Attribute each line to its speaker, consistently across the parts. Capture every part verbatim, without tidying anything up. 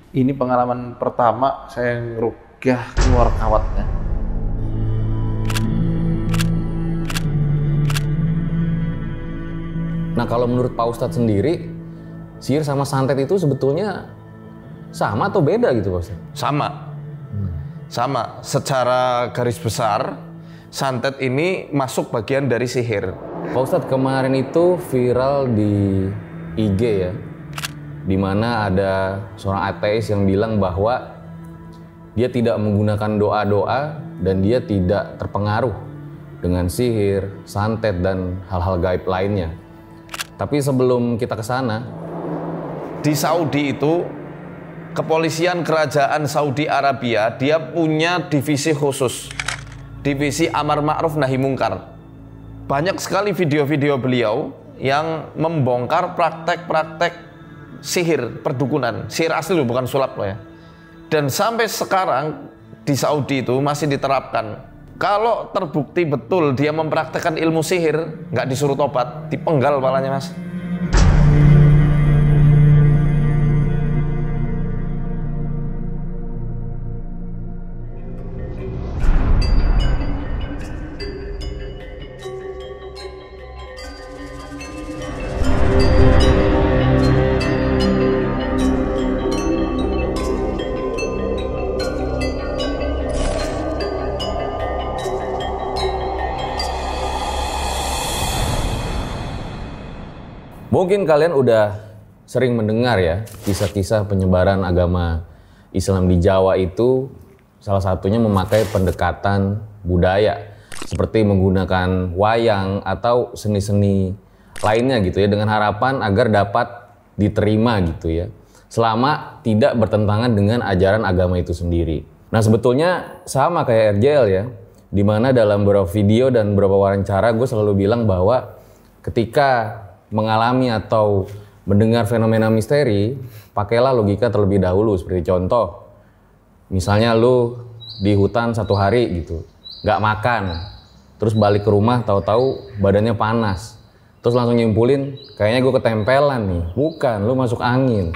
Speaker 1: Ini pengalaman pertama saya ngerukyah keluar kawatnya.
Speaker 2: Nah, kalau menurut Pak Ustadz sendiri, sihir sama santet itu sebetulnya sama atau beda gitu Pak Ustadz?
Speaker 3: Sama. Hmm. Sama. Secara garis besar, santet ini masuk bagian dari sihir.
Speaker 2: Pak Ustadz, kemarin itu viral di I G ya, di mana ada seorang ateis yang bilang bahwa dia tidak menggunakan doa-doa dan dia tidak terpengaruh dengan sihir, santet, dan hal-hal gaib lainnya. Tapi sebelum kita ke sana,
Speaker 3: di Saudi itu kepolisian kerajaan Saudi Arabia dia punya divisi khusus, divisi Amar Ma'ruf Nahi Mungkar. Banyak sekali video-video beliau yang membongkar praktek-praktek sihir perdukunan, sihir asli loh, bukan sulap loh ya. Dan sampai sekarang di Saudi itu masih diterapkan. Kalau terbukti betul dia mempraktekkan ilmu sihir, nggak disuruh tobat, dipenggal palanya mas.
Speaker 2: mungkin kalian udah sering mendengar ya kisah-kisah penyebaran agama Islam di Jawa itu salah satunya memakai pendekatan budaya seperti menggunakan wayang atau seni-seni lainnya gitu ya dengan harapan agar dapat diterima gitu ya selama tidak bertentangan dengan ajaran agama itu sendiri. Nah sebetulnya sama kayak R J L ya, dimana dalam beberapa video dan beberapa wawancara gue selalu bilang bahwa ketika mengalami atau mendengar fenomena misteri, pakailah logika terlebih dahulu. Seperti contoh, misalnya lu di hutan satu hari gitu, nggak makan, terus balik ke rumah tahu-tahu badannya panas, terus langsung nyimpulin, kayaknya gue ketempelan nih. Bukan, lu masuk angin.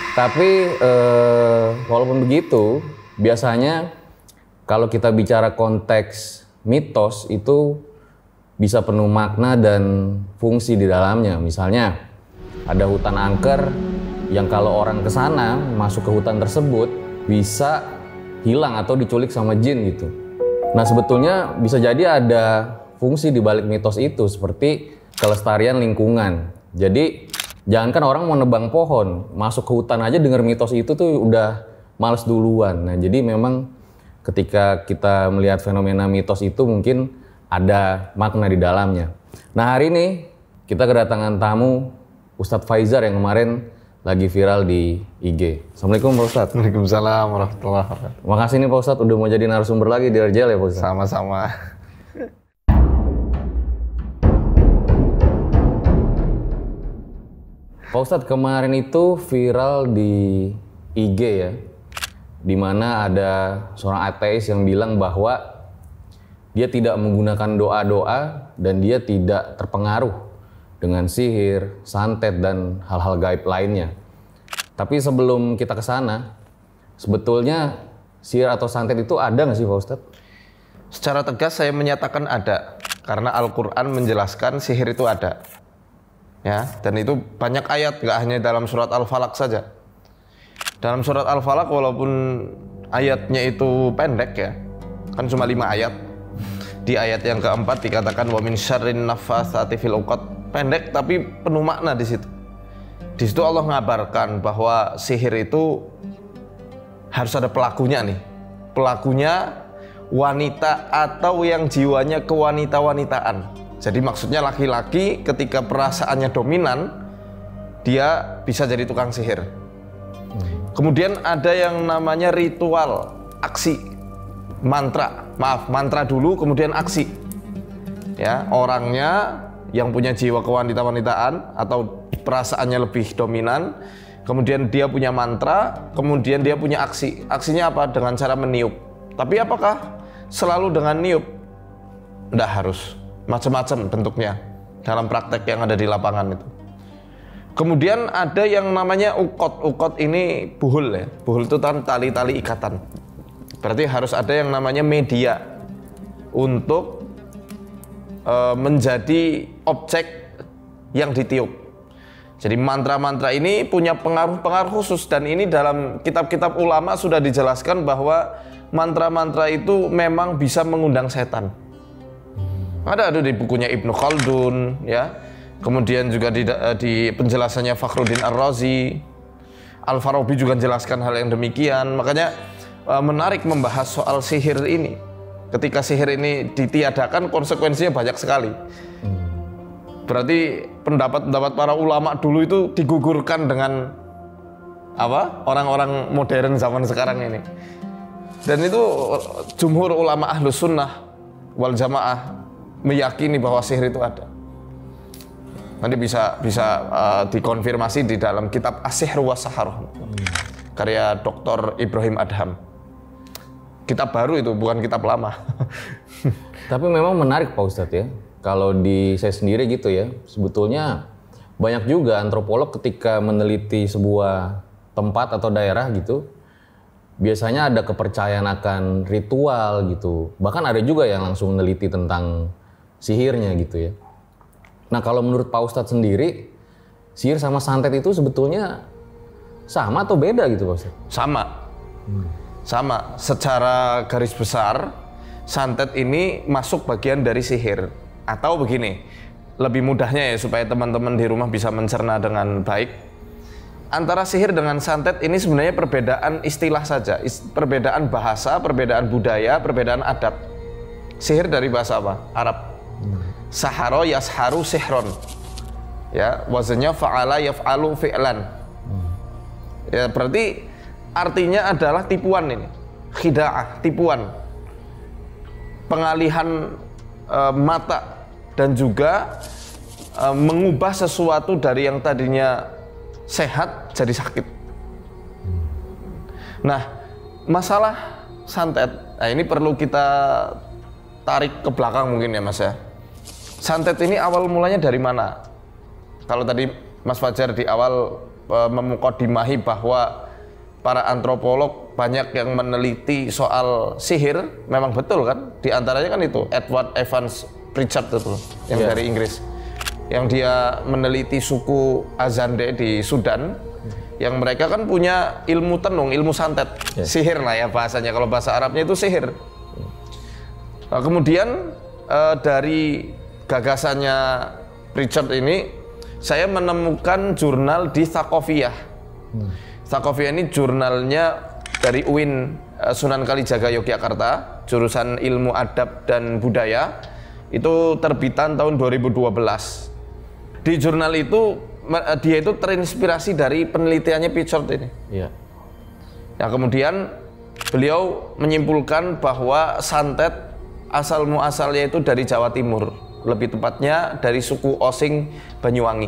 Speaker 2: Tapi eh, walaupun begitu, biasanya kalau kita bicara konteks mitos itu bisa penuh makna dan fungsi di dalamnya. Misalnya ada hutan angker yang kalau orang ke sana masuk ke hutan tersebut bisa hilang atau diculik sama jin gitu. Nah sebetulnya bisa jadi ada fungsi di balik mitos itu seperti kelestarian lingkungan. Jadi jangankan orang mau nebang pohon, masuk ke hutan aja denger mitos itu tuh udah males duluan. Nah jadi memang ketika kita melihat fenomena mitos itu mungkin ada makna di dalamnya. Nah hari ini kita kedatangan tamu Ustadz Faizar yang kemarin lagi viral di I G. Assalamualaikum Pak Ustadz.
Speaker 3: Waalaikumsalam warahmatullahi wabarakatuh.
Speaker 2: Makasih nih Pak Ustadz udah mau jadi narasumber lagi di R J L ya Pak Ustadz.
Speaker 3: Sama-sama.
Speaker 2: Pak Ustadz kemarin itu viral di I G ya, dimana ada seorang ateis yang bilang bahwa dia tidak menggunakan doa-doa dan dia tidak terpengaruh dengan sihir, santet, dan hal-hal gaib lainnya. Tapi sebelum kita ke sana, sebetulnya sihir atau santet itu ada nggak sih Pak Ustadz?
Speaker 3: Secara tegas saya menyatakan ada, karena Al-Quran menjelaskan sihir itu ada. Ya, dan itu banyak ayat, nggak hanya dalam surat Al-Falaq saja. Dalam surat Al-Falaq walaupun ayatnya itu pendek ya, kan cuma lima ayat. Di ayat yang keempat dikatakan wa min syarrin naffatsati fil uqad, pendek tapi penuh makna di situ. Di situ Allah ngabarkan bahwa sihir itu harus ada pelakunya nih. Pelakunya wanita atau yang jiwanya kewanita-wanitaan. Jadi maksudnya laki-laki ketika perasaannya dominan, dia bisa jadi tukang sihir. Kemudian ada yang namanya ritual, aksi, mantra, maaf, mantra dulu kemudian aksi. Ya, orangnya yang punya jiwa kewanita-wanitaan atau perasaannya lebih dominan, kemudian dia punya mantra, kemudian dia punya aksi. Aksinya apa? Dengan cara meniup. Tapi apakah selalu dengan niup? Nggak harus. Macam-macam bentuknya dalam praktek yang ada di lapangan itu. Kemudian ada yang namanya ukot. Ukot ini buhul ya. Buhul itu kan tali-tali ikatan. Berarti harus ada yang namanya media untuk uh, menjadi objek yang ditiup. Jadi mantra-mantra ini punya pengaruh-pengaruh khusus, dan ini dalam kitab-kitab ulama sudah dijelaskan bahwa mantra-mantra itu memang bisa mengundang setan. Ada ada di bukunya Ibnu Khaldun ya. Kemudian juga di, di penjelasannya Fakhruddin Ar-Razi, Al-Farabi juga menjelaskan hal yang demikian. Makanya menarik membahas soal sihir ini. Ketika sihir ini ditiadakan, konsekuensinya banyak sekali. Berarti pendapat-pendapat para ulama dulu itu digugurkan dengan apa? Orang-orang modern zaman sekarang ini. Dan itu jumhur ulama ahlus sunnah wal jamaah meyakini bahwa sihir itu ada. Nanti bisa bisa uh, dikonfirmasi di dalam kitab As-Sihr wa Saharah, karya Doktor Ibrahim Adham. Kitab baru itu, bukan kitab lama.
Speaker 2: Tapi memang menarik Pak Ustadz ya. Kalau di saya sendiri gitu ya, sebetulnya banyak juga antropolog ketika meneliti sebuah tempat atau daerah gitu, biasanya ada kepercayaan akan ritual gitu. Bahkan ada juga yang langsung meneliti tentang sihirnya gitu ya. Nah kalau menurut Pak Ustadz sendiri, sihir sama santet itu sebetulnya sama atau beda gitu Pak Ustadz?
Speaker 3: Sama, hmm. sama. Secara garis besar, santet ini masuk bagian dari sihir. Atau begini, lebih mudahnya ya supaya teman-teman di rumah bisa mencerna dengan baik. Antara sihir dengan santet ini sebenarnya perbedaan istilah saja, perbedaan bahasa, perbedaan budaya, perbedaan adat. Sihir dari bahasa apa? Arab. Hmm. Saharo yasharu sihron, ya wazannya fa'ala yaf'alu fi'lan. Ya berarti artinya adalah tipuan ini, khida'ah, tipuan, pengalihan e, mata, dan juga e, mengubah sesuatu dari yang tadinya sehat jadi sakit. Nah masalah santet, nah ini perlu kita tarik ke belakang mungkin ya Mas ya. Santet ini awal mulanya dari mana? Kalau tadi Mas Fajar di awal e, memukodimahi bahwa para antropolog banyak yang meneliti soal sihir, memang betul kan? Di antaranya kan itu Edward Evans Pritchard itu yang yeah. dari Inggris, yang dia meneliti suku Azande di Sudan, yang mereka kan punya ilmu tenung, ilmu santet, yeah. sihir lah ya bahasanya. Kalau bahasa Arabnya itu sihir. Nah, kemudian e, dari gagasannya Pritchard ini, saya menemukan jurnal di Thaqafiyah. Hmm. Thaqafiyah ini jurnalnya dari U I N Sunan Kalijaga Yogyakarta, jurusan ilmu adab dan budaya. Itu terbitan tahun dua ribu dua belas. Di jurnal itu dia itu terinspirasi dari penelitiannya Pritchard ini. Iya. Nah, kemudian beliau menyimpulkan bahwa santet asal muasalnya itu dari Jawa Timur. Lebih tepatnya dari suku Osing Banyuwangi.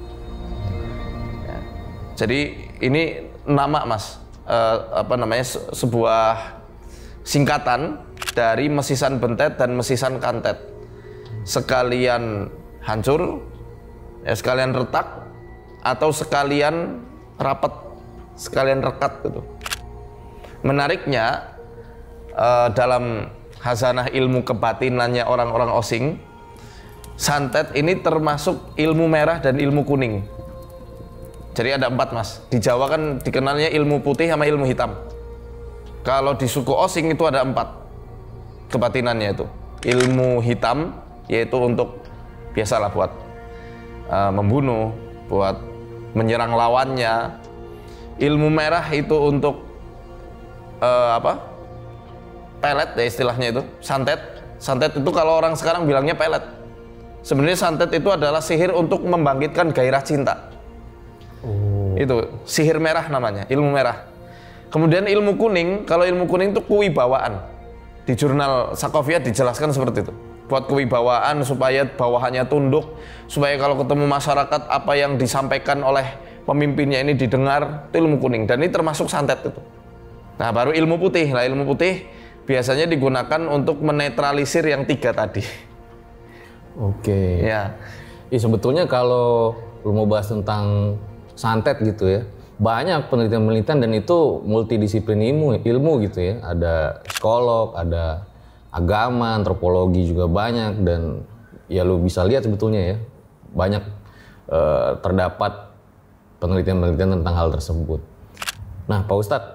Speaker 3: Ya. Jadi ini nama Mas, uh, apa namanya se sebuah singkatan dari mesisan bentet dan mesisan kantet. Sekalian hancur, ya sekalian retak, atau sekalian rapat, sekalian rekat gitu. Menariknya uh, dalam khazanah ilmu kebatinannya orang-orang Osing, santet ini termasuk ilmu merah dan ilmu kuning. Jadi ada empat Mas. Di Jawa kan dikenalnya ilmu putih sama ilmu hitam. Kalau di suku Osing itu ada empat kebatinannya itu. Ilmu hitam yaitu untuk biasalah buat uh, membunuh, buat menyerang lawannya. Ilmu merah itu untuk uh, apa? Pelet ya istilahnya itu. Santet. Santet itu kalau orang sekarang bilangnya pelet. Sebenarnya santet itu adalah sihir untuk membangkitkan gairah cinta. Oh. Itu sihir merah namanya, ilmu merah. Kemudian ilmu kuning, kalau ilmu kuning itu kewibawaan. Di jurnal Thaqafiyah dijelaskan seperti itu. Buat kewibawaan supaya bawahannya tunduk, supaya kalau ketemu masyarakat apa yang disampaikan oleh pemimpinnya ini didengar, itu ilmu kuning. Dan ini termasuk santet itu. Nah baru ilmu putih. Nah ilmu putih biasanya digunakan untuk menetralisir yang tiga tadi.
Speaker 2: Oke.
Speaker 3: Ya.
Speaker 2: Ya sebetulnya kalau lu mau bahas tentang santet gitu ya, banyak penelitian-penelitian dan itu multidisiplin ilmu, ilmu gitu ya. Ada psikolog, ada agama, antropologi juga banyak dan ya lu bisa lihat sebetulnya ya banyak eh, terdapat penelitian-penelitian tentang hal tersebut. Nah, Pak Ustadz,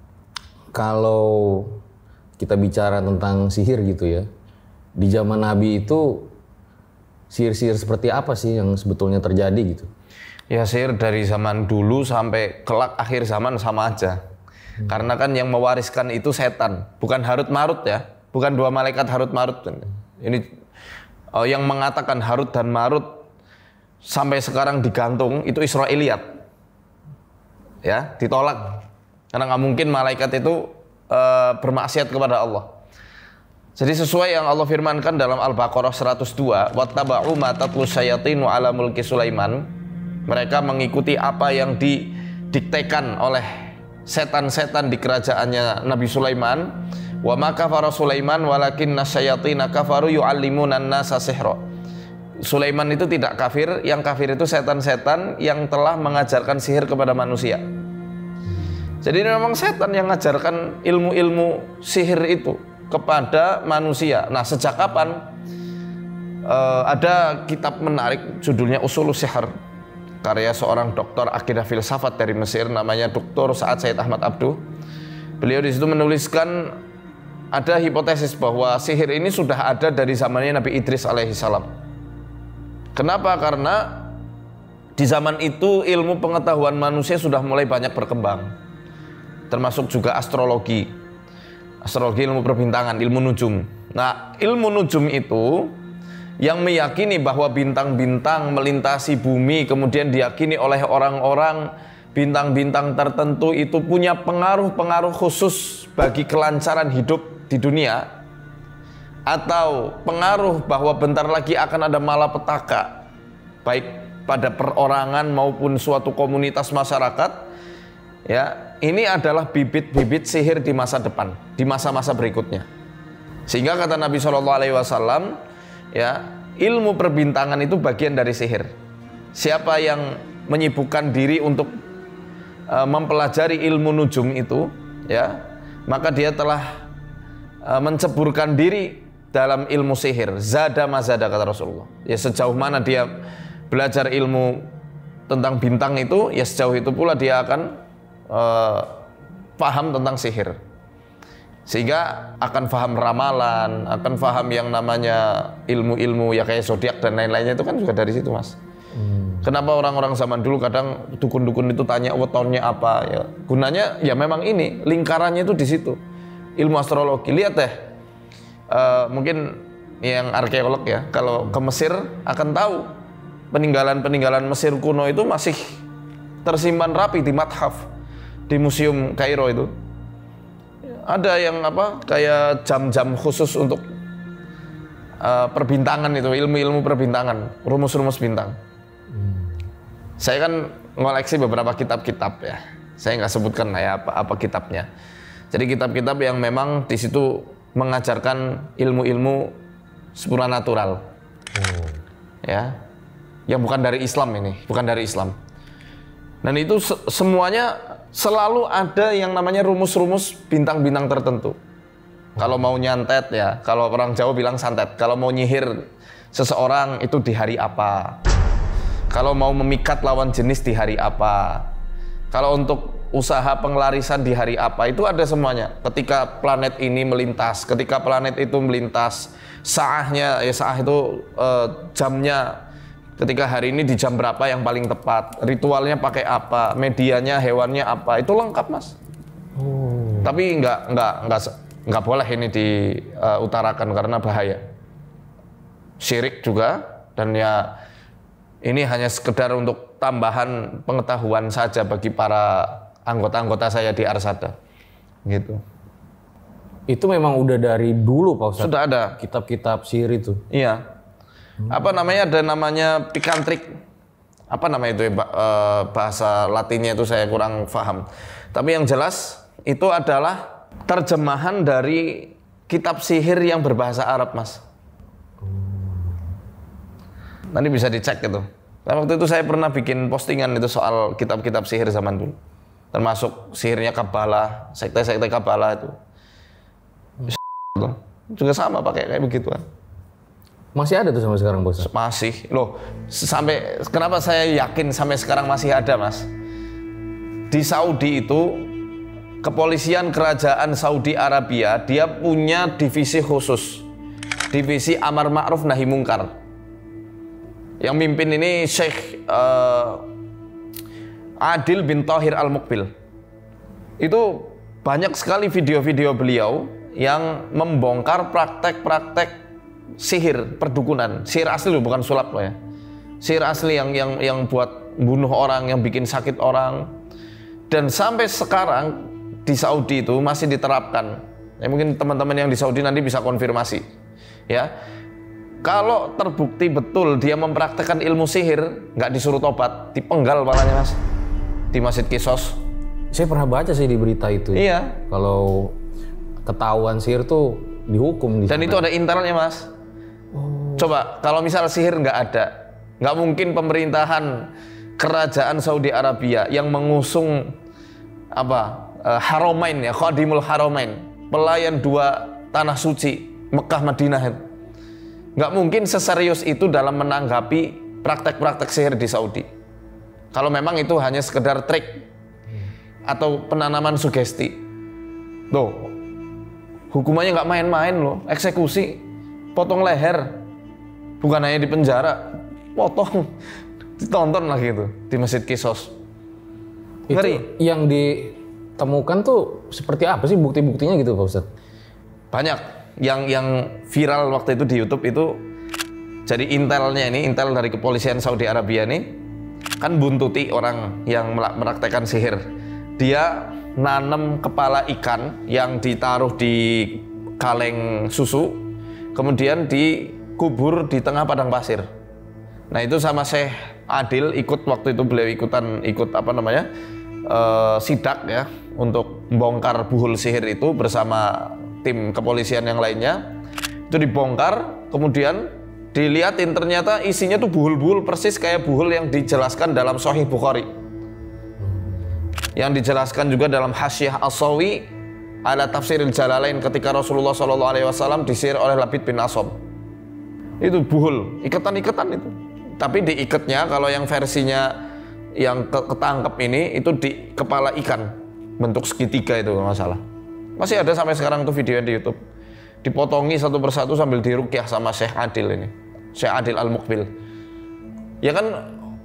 Speaker 2: kalau kita bicara tentang sihir gitu ya, di zaman Nabi itu sihir-sihir seperti apa sih yang sebetulnya terjadi gitu?
Speaker 3: Ya sihir dari zaman dulu sampai kelak akhir zaman sama aja. Hmm. Karena kan yang mewariskan itu setan, bukan Harut Marut ya, bukan dua malaikat Harut Marut. Ini oh, yang mengatakan Harut dan Marut sampai sekarang digantung itu Israiliyat, ya ditolak. Karena nggak mungkin malaikat itu uh, bermaksiat kepada Allah. Jadi sesuai yang Allah firmankan dalam Al-Baqarah seratus dua, wattaba'u ma tatlu syayatinu ala mulki Sulaiman. Mereka mengikuti apa yang didiktekan oleh setan-setan di kerajaannya Nabi Sulaiman. Wa ma kafara Sulaiman walakinna syayatina kafaru yu'allimuna an-nasa sihra. Sulaiman itu tidak kafir, yang kafir itu setan-setan yang telah mengajarkan sihir kepada manusia. Jadi memang setan yang mengajarkan ilmu-ilmu sihir itu kepada manusia. Nah, sejak kapan? Uh, ada kitab menarik judulnya Ushulus Sihr, karya seorang doktor akidah filsafat dari Mesir namanya Doktor Sa'ad Said Ahmad Abduh. Beliau di situ menuliskan ada hipotesis bahwa sihir ini sudah ada dari zamannya Nabi Idris alaihissalam. Kenapa? Karena di zaman itu ilmu pengetahuan manusia sudah mulai banyak berkembang, termasuk juga astrologi. Astrologi ilmu perbintangan, ilmu nujum. Nah, ilmu nujum itu yang meyakini bahwa bintang-bintang melintasi bumi, kemudian diyakini oleh orang-orang bintang-bintang tertentu itu punya pengaruh-pengaruh khusus bagi kelancaran hidup di dunia, atau pengaruh bahwa bentar lagi akan ada malapetaka baik pada perorangan maupun suatu komunitas masyarakat. Ya, ini adalah bibit-bibit sihir di masa depan, di masa-masa berikutnya. Sehingga kata Nabi shallallahu alaihi wasallam, ya, ilmu perbintangan itu bagian dari sihir. Siapa yang menyibukkan diri untuk uh, mempelajari ilmu nujum itu, ya, maka dia telah uh, menceburkan diri dalam ilmu sihir. Zada mazada, kata Rasulullah. Ya, sejauh mana dia belajar ilmu tentang bintang itu, ya sejauh itu pula dia akan Uh, paham tentang sihir, sehingga akan paham ramalan, akan paham yang namanya ilmu-ilmu ya kayak zodiak dan lain-lainnya, itu kan juga dari situ, Mas. Hmm. Kenapa orang-orang zaman dulu kadang dukun-dukun itu tanya wetonnya apa? Ya, gunanya ya memang ini lingkarannya itu di situ. Ilmu astrologi. Lihat deh, uh, mungkin yang arkeolog ya, kalau ke Mesir akan tahu peninggalan-peninggalan Mesir kuno itu masih tersimpan rapi di mathaf, di Museum Kairo itu. Ada yang apa kayak jam-jam khusus untuk uh, perbintangan itu, ilmu-ilmu perbintangan, rumus-rumus bintang. Hmm. Saya kan ngoleksi beberapa kitab-kitab ya. Saya nggak sebutkan ya apa, apa kitabnya. Jadi kitab-kitab yang memang di situ mengajarkan ilmu-ilmu supranatural. Hmm. Ya. Yang bukan dari Islam ini, bukan dari Islam. Dan itu se semuanya selalu ada yang namanya rumus-rumus bintang-bintang tertentu. Kalau mau nyantet ya, kalau orang Jawa bilang santet. Kalau mau nyihir seseorang itu di hari apa. Kalau mau memikat lawan jenis di hari apa. Kalau untuk usaha pengelarisan di hari apa, itu ada semuanya. Ketika planet ini melintas, ketika planet itu melintas, saahnya, ya saah itu eh, jamnya. Ketika hari ini di jam berapa yang paling tepat, ritualnya pakai apa, medianya, hewannya apa, itu lengkap, Mas. Oh. Tapi nggak nggak nggak nggak boleh ini diutarakan uh, karena bahaya. Syirik juga, dan ya ini hanya sekedar untuk tambahan pengetahuan saja bagi para anggota-anggota saya di Arsada, gitu.
Speaker 2: Itu memang udah dari dulu, Pak Ustadz?
Speaker 3: Sudah ada
Speaker 2: kitab-kitab sihir itu?
Speaker 3: Iya. Hmm. Apa namanya, ada namanya pikantrik, apa namanya itu ya, bahasa Latinnya itu saya kurang paham. Tapi yang jelas itu adalah terjemahan dari kitab sihir yang berbahasa Arab, Mas. Nanti bisa dicek itu. Nah, waktu itu saya pernah bikin postingan itu soal kitab-kitab sihir zaman dulu. Termasuk sihirnya Kabbalah, sekte-sekte Kabbalah itu. Juga sama pakai kayak begituan.
Speaker 2: Masih ada tuh sampai sekarang, Bos?
Speaker 3: Masih. Loh, sampai kenapa saya yakin sampai sekarang masih ada, Mas? Di Saudi itu kepolisian kerajaan Saudi Arabia dia punya divisi khusus. Divisi Amar Ma'ruf Nahi Mungkar. Yang mimpin ini Syekh uh, Adil bin Thahir Al-Muqbil. Itu banyak sekali video-video beliau yang membongkar praktek-praktek sihir perdukunan. Sihir asli loh, bukan sulap loh ya. Sihir asli yang yang yang buat bunuh orang, yang bikin sakit orang. Dan sampai sekarang di Saudi itu masih diterapkan. Ya, mungkin teman-teman yang di Saudi nanti bisa konfirmasi. Ya. Kalau terbukti betul dia mempraktekkan ilmu sihir, nggak disuruh tobat, dipenggal palanya, Mas, di Masjid Qissos.
Speaker 2: Saya pernah baca sih di berita itu.
Speaker 3: Iya.
Speaker 2: Kalau ketahuan sihir tuh dihukum di
Speaker 3: Dan
Speaker 2: sana.
Speaker 3: itu ada internalnya, Mas. Oh. Coba kalau misal sihir nggak ada, nggak mungkin pemerintahan kerajaan Saudi Arabia yang mengusung apa uh, Haramain ya, Khadimul Haramain, pelayan dua tanah suci Mekah Madinah itu. Nggak mungkin seserius itu dalam menanggapi praktek-praktek sihir di Saudi. Kalau memang itu hanya sekedar trik atau penanaman sugesti. Loh, hukumannya nggak main-main loh, eksekusi, potong leher, bukan hanya di penjara, potong, ditonton lagi itu di Masjid Qissos. Ngeri.
Speaker 2: Yang ditemukan tuh seperti apa sih bukti-buktinya gitu, Pak Ustadz?
Speaker 3: Banyak. Yang yang viral waktu itu di YouTube itu, jadi intelnya ini, intel dari kepolisian Saudi Arabia ini kan buntuti orang yang mempraktekkan sihir. Dia nanam kepala ikan yang ditaruh di kaleng susu, kemudian dikubur di tengah padang pasir. Nah itu sama Syekh Adil ikut waktu itu, beliau ikutan ikut apa namanya uh, sidak ya untuk membongkar buhul sihir itu bersama tim kepolisian yang lainnya. Itu dibongkar, kemudian dilihatin ternyata isinya tuh buhul-buhul persis kayak buhul yang dijelaskan dalam Sahih Bukhari, yang dijelaskan juga dalam Hasyiah As-Sawi ala Tafsiril Jalalain ketika Rasulullah shallallahu alaihi wasallam disihir oleh Labid bin Asom. Itu buhul, ikatan-ikatan itu. Tapi diikatnya kalau yang versinya yang ketangkep ini itu di kepala ikan bentuk segitiga itu kalau nggak salah. Masih ada sampai sekarang tuh video di YouTube. Dipotongi satu persatu sambil diruqyah sama Syekh Adil ini. Syekh Adil Al-Muqbil. Ya kan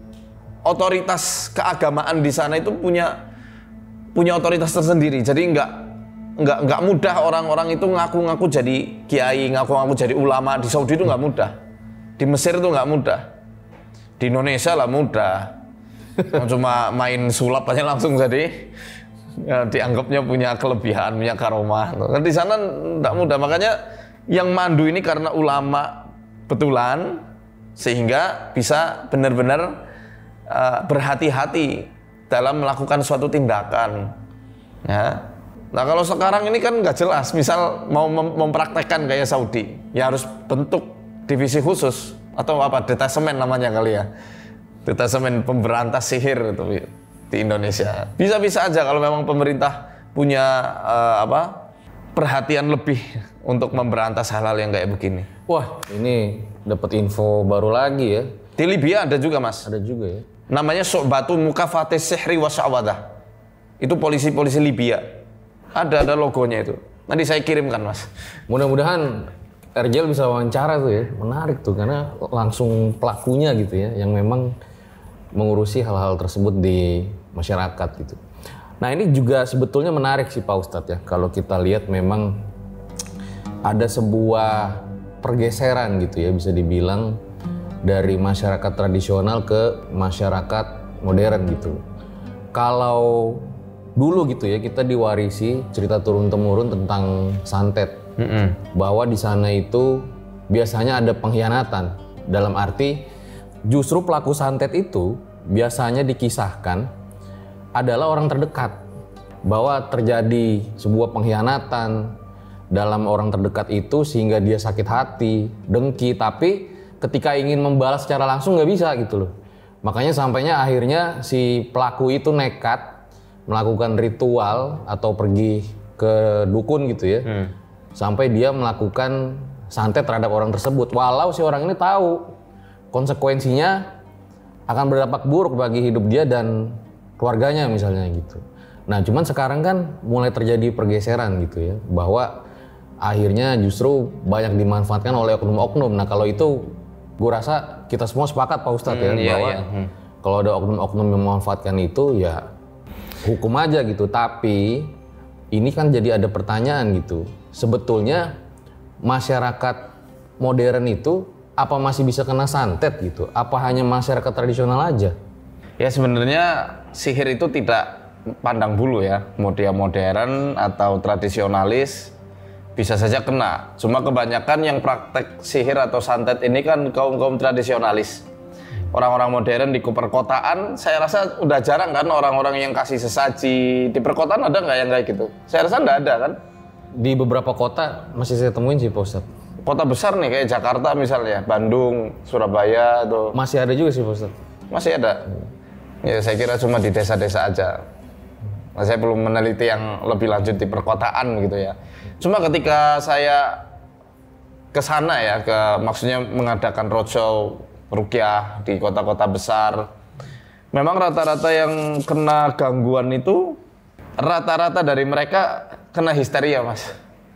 Speaker 3: otoritas keagamaan di sana itu punya punya otoritas tersendiri. Jadi nggak nggak nggak mudah orang-orang itu ngaku-ngaku jadi kiai, ngaku-ngaku jadi ulama. Di Saudi itu nggak mudah. Di Mesir itu nggak mudah. Di Indonesia lah mudah. Cuma main sulap aja langsung jadi ya, dianggapnya punya kelebihan, punya karomah. Di sana tidak mudah. Makanya yang mandu ini karena ulama betulan, sehingga bisa benar-benar uh, berhati-hati dalam melakukan suatu tindakan. Ya. Nah kalau sekarang ini kan nggak jelas. Misal mau mem mempraktekkan kayak Saudi, ya harus bentuk divisi khusus atau apa, detasemen namanya kali ya. Detasemen pemberantas sihir itu di Indonesia. Bisa-bisa aja kalau memang pemerintah punya uh, apa perhatian lebih untuk memberantas hal-hal yang kayak begini.
Speaker 2: Wah, ini dapat info baru lagi ya.
Speaker 3: Di Libya ada juga, Mas.
Speaker 2: Ada juga ya.
Speaker 3: Namanya Syu'batu Mukafatis Sihri wa Sya'wadah. Itu polisi-polisi Libya. Ada ada logonya itu. Nanti saya kirimkan, Mas.
Speaker 2: Mudah-mudahan Erjel bisa wawancara tuh ya. Menarik tuh karena langsung pelakunya gitu ya, yang memang mengurusi hal-hal tersebut di masyarakat gitu. Nah ini juga sebetulnya menarik sih Pak Ustadz ya, kalau kita lihat memang ada sebuah pergeseran gitu ya, bisa dibilang dari masyarakat tradisional ke masyarakat modern gitu. Kalau dulu gitu ya kita diwarisi cerita turun-temurun tentang santet, mm-hmm. bahwa di sana itu biasanya ada pengkhianatan, dalam arti justru pelaku santet itu biasanya dikisahkan adalah orang terdekat, bahwa terjadi sebuah pengkhianatan dalam orang terdekat itu sehingga dia sakit hati, dengki, tapi ketika ingin membalas secara langsung nggak bisa gitu loh. Makanya sampainya akhirnya si pelaku itu nekat melakukan ritual atau pergi ke dukun gitu ya. Hmm. Sampai dia melakukan santet terhadap orang tersebut. Walau si orang ini tahu konsekuensinya akan berdampak buruk bagi hidup dia dan keluarganya misalnya gitu. Nah cuman sekarang kan mulai terjadi pergeseran gitu ya. Bahwa akhirnya justru banyak dimanfaatkan oleh oknum-oknum. Nah kalau itu gue rasa kita semua sepakat Pak Ustadz hmm, ya iya, bahwa iya. Hmm. kalau ada oknum-oknum yang memanfaatkan itu ya hukum aja gitu. Tapi ini kan jadi ada pertanyaan gitu. Sebetulnya masyarakat modern itu apa masih bisa kena santet gitu? Apa hanya masyarakat tradisional aja?
Speaker 3: Ya sebenarnya sihir itu tidak pandang bulu ya. Mau dia modern atau tradisionalis bisa saja kena. Cuma kebanyakan yang praktek sihir atau santet ini kan kaum-kaum tradisionalis. Orang-orang modern di perkotaan, saya rasa udah jarang kan orang-orang yang kasih sesaji. Di perkotaan ada nggak yang kayak gitu? Saya rasa nggak ada kan?
Speaker 2: Di beberapa kota masih saya temuin sih Pak Ustadz.
Speaker 3: Kota besar nih kayak Jakarta misalnya, Bandung, Surabaya atau...
Speaker 2: Masih ada juga sih Pak Ustadz.
Speaker 3: Masih ada? Ya saya kira cuma di desa-desa aja. Nah, saya belum meneliti yang lebih lanjut di perkotaan gitu ya. Cuma ketika saya ke sana ya, ke maksudnya mengadakan roadshow ruqyah di kota-kota besar, memang rata-rata yang kena gangguan itu rata-rata dari mereka kena histeria, Mas.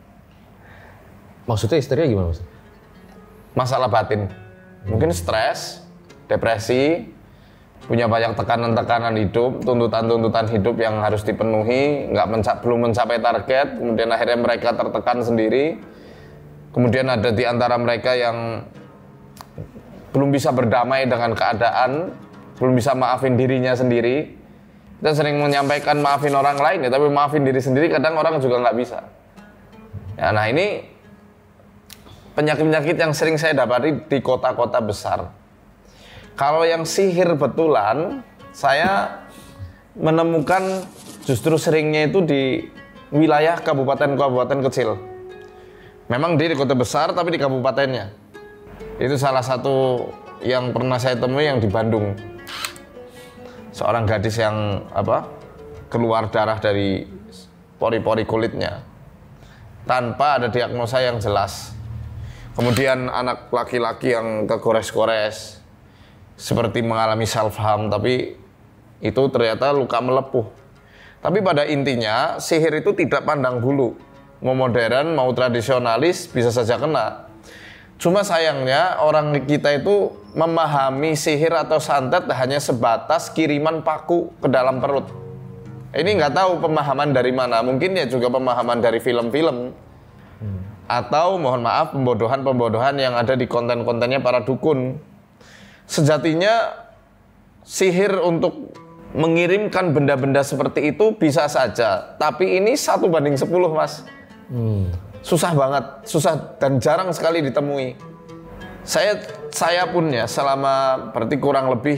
Speaker 2: Maksudnya histeria gimana, Mas?
Speaker 3: Masalah batin. Mungkin stres, depresi, punya banyak tekanan-tekanan hidup, tuntutan-tuntutan hidup yang harus dipenuhi, nggak menca- belum mencapai target, kemudian akhirnya mereka tertekan sendiri. Kemudian ada di antara mereka yang belum bisa berdamai dengan keadaan, belum bisa maafin dirinya sendiri. Kita sering menyampaikan maafin orang lain ya, tapi maafin diri sendiri kadang orang juga nggak bisa. Ya, nah ini penyakit-penyakit yang sering saya dapati di kota-kota besar. Kalau yang sihir betulan, saya menemukan justru seringnya itu di wilayah kabupaten-kabupaten kecil. Memang dia di kota besar, tapi di kabupatennya. Itu salah satu yang pernah saya temui yang di Bandung. Seorang gadis yang apa keluar darah dari pori-pori kulitnya, tanpa ada diagnosa yang jelas. Kemudian anak laki-laki yang kegores-gores, seperti mengalami self harm, tapi itu ternyata luka melepuh. Tapi pada intinya sihir itu tidak pandang bulu, mau modern mau tradisionalis bisa saja kena. Cuma sayangnya orang kita itu memahami sihir atau santet hanya sebatas kiriman paku ke dalam perut. Ini nggak tahu pemahaman dari mana, mungkin ya juga pemahaman dari film-film hmm. atau mohon maaf pembodohan-pembodohan yang ada di konten-kontennya para dukun. Sejatinya sihir untuk mengirimkan benda-benda seperti itu bisa saja, tapi ini satu banding sepuluh, Mas. Hmm. Susah banget, susah dan jarang sekali ditemui. Saya saya pun ya selama berarti kurang lebih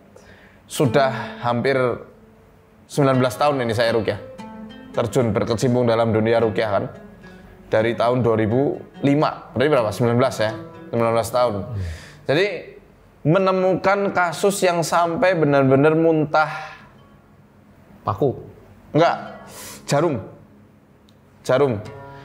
Speaker 3: sudah hampir sembilan belas tahun ini saya ruqyah. Terjun berkecimpung dalam dunia ruqyah kan. Dari tahun dua ribu lima, berarti berapa? sembilan belas ya. sembilan belas tahun. Hmm. Jadi menemukan kasus yang sampai benar-benar muntah
Speaker 2: paku.
Speaker 3: Enggak, jarum. Jarum.